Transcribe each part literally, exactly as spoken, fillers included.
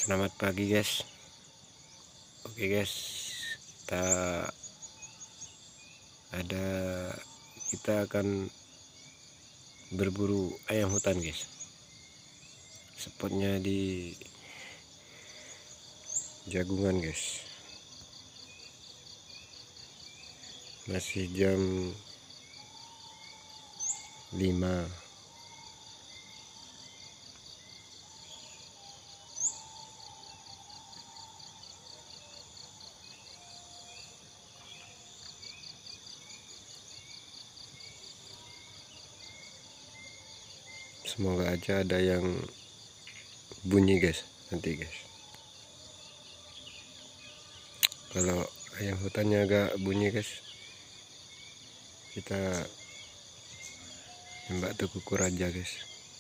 Selamat pagi guys. Oke guys, kita ada kita akan berburu ayam hutan guys. Spotnya di Jagungan guys. Masih jam lima. Semoga aja ada yang bunyi guys nanti guys. Kalau ayam hutannya agak bunyi guys, kita nembak tekukur aja guys.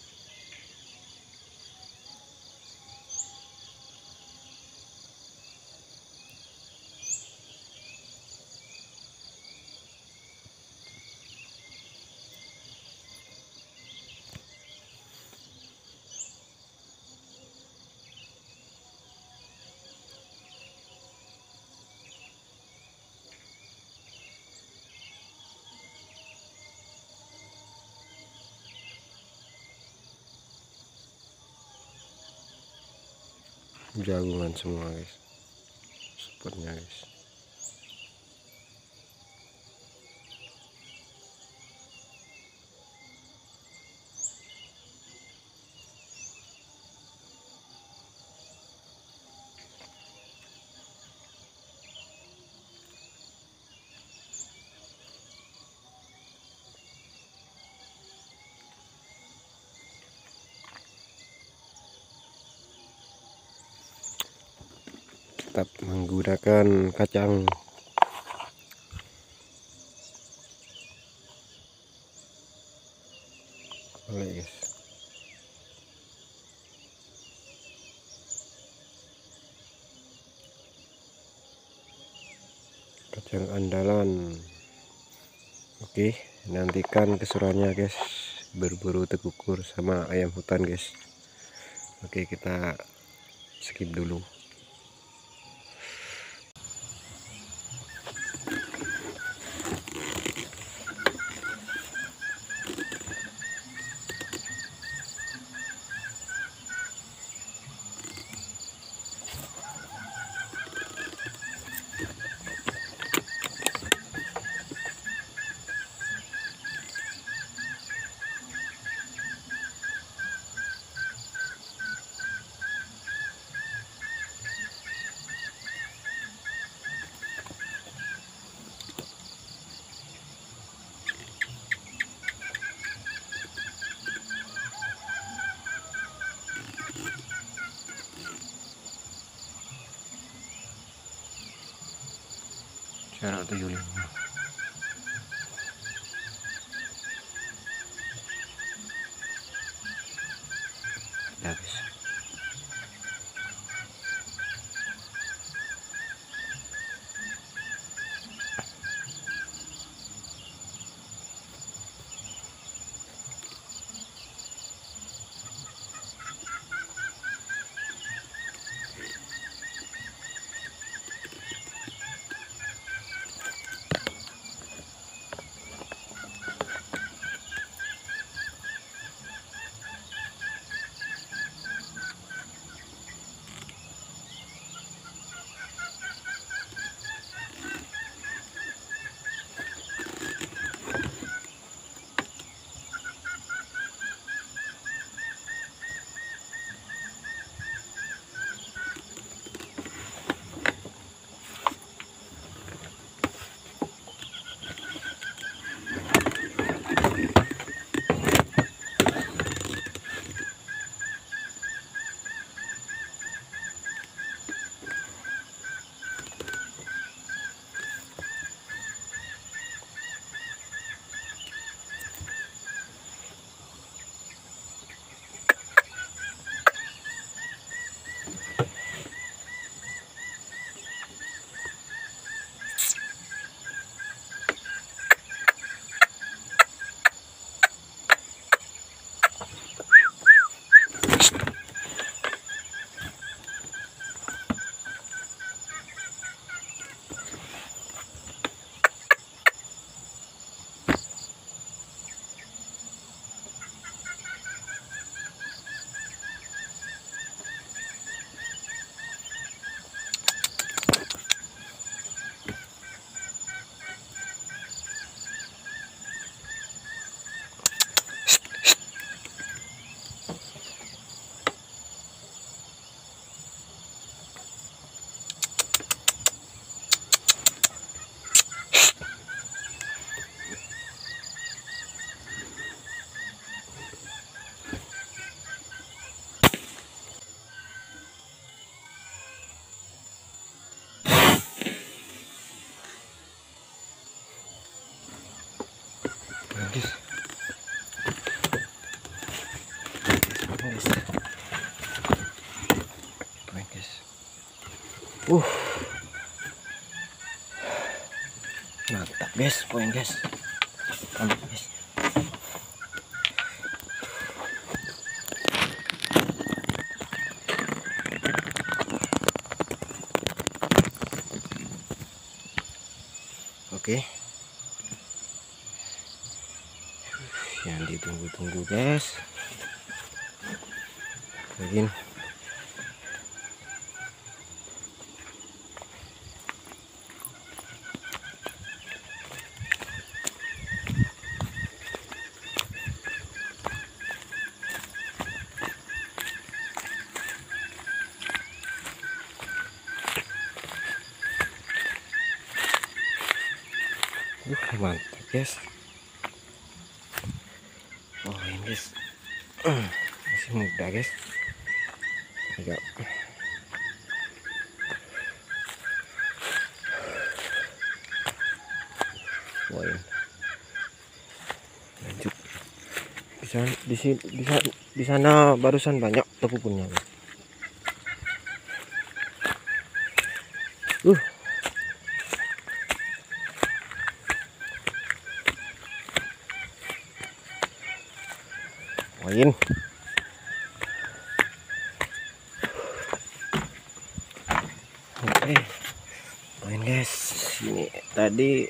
Jagungan semua guys spotnya guys. Tetap menggunakan kacang. Boleh guys. Kacang andalan. Oke, nantikan keseruannya guys, berburu tekukur sama ayam hutan guys. Oke, kita skip dulu. Jarak tujuh puluh lima. Ya guys. Uh, mantap guys, poin guys, mantap guys. Oke, yang ditunggu-tunggu guys, begini. Uh, mantap guys. Oh ini guys, masih muda guys, agak poin. Lanjut, bisa di sini, bisa di sana barusan banyak tekukunnya guys. Uh poin. Oke, poin guys. Ini tadi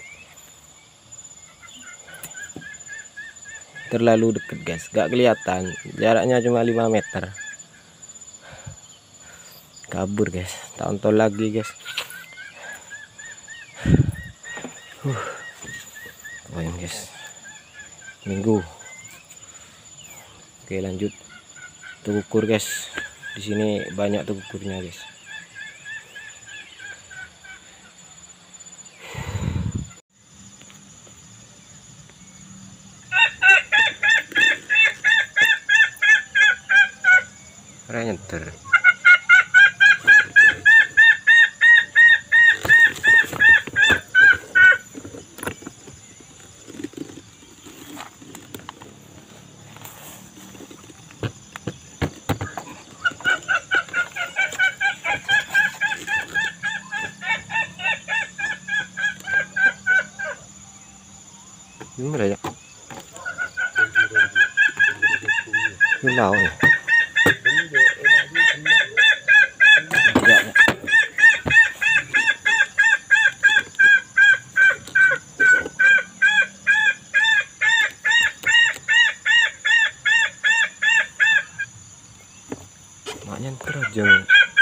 terlalu deket guys, gak kelihatan, jaraknya cuma lima meter. Kabur guys, tonton lagi guys. uh, Poin guys, minggu. Oke lanjut, tukur guys. Di sini banyak tukurnya guys. Renter. Gimana ya? Hilau ya. Maknya terajang.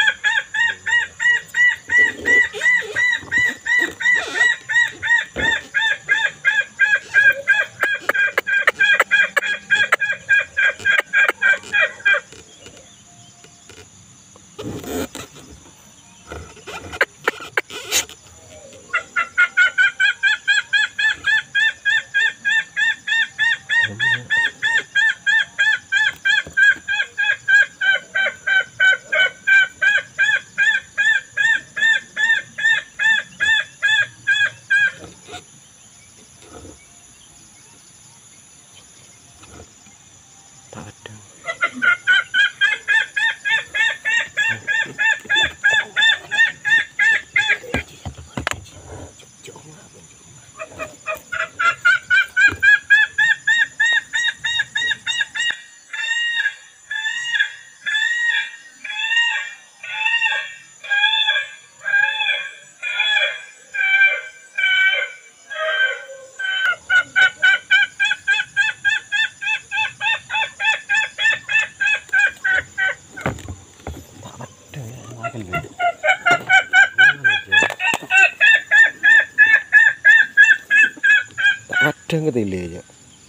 Ada ngetile ya.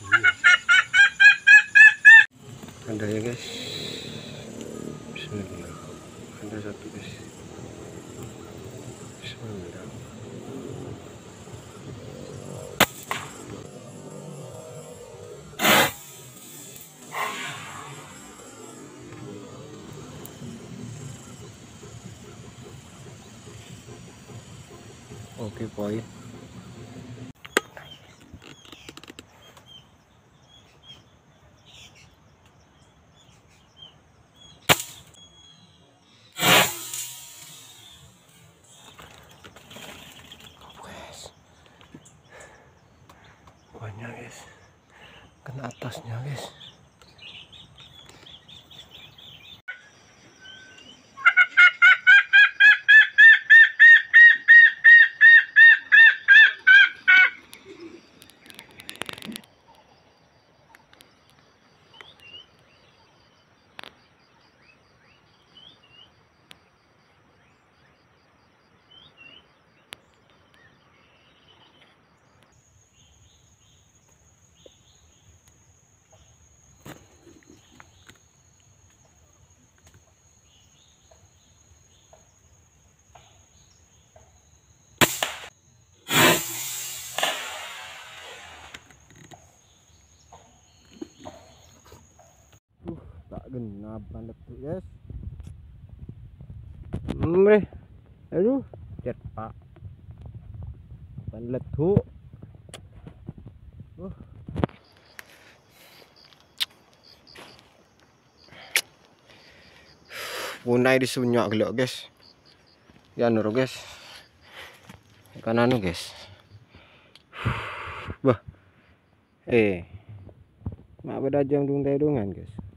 Ada ya guys. Bismillah. Ada satu guys. Bismillah. Oke poin. bagian atasnya guys. Tak genap banget tuh guys. Mreh. Aduh, cet pak. Ban letu. Uh. Punai disunyak gelok guys. Ya nur guys. Kan anu guys. Wah. Eh. Mak beda jam dung dongan guys.